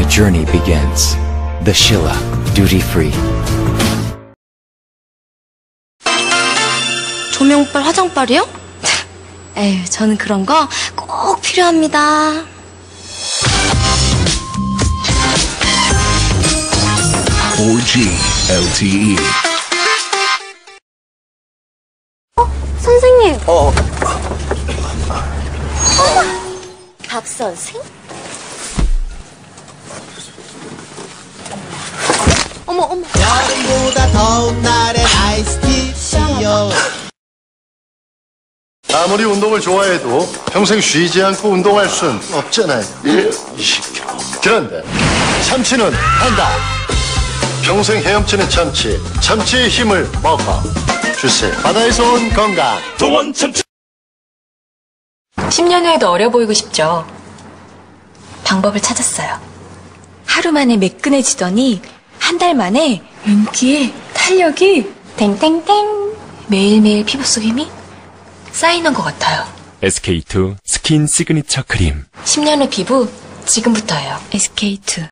My journey begins. The Shilla Duty Free. 조명빨, 화장빨이요? 에휴, 저는 그런 거 꼭 필요합니다. LTE. 선생님. 박 선생? 어머. 여름보다 더운 날엔 아이스티요. 아무리 운동을 좋아해도 평생 쉬지 않고 운동할 순 없잖아요. 20kg. 그런데 참치는 한다. 평생 헤엄치는 참치. 참치의 힘을 먹어 주세요. 바다에서 온 건강. 동원 참치. 10년 후에도 어려 보이고 싶죠. 방법을 찾았어요. 하루 만에 매끈해지더니 한 달 만에 윤기에 탄력이 땡땡땡. 매일매일 피부 속 힘이 쌓이는 것 같아요. SK2 스킨 시그니처 크림. 10년 후 피부 지금부터예요. SK2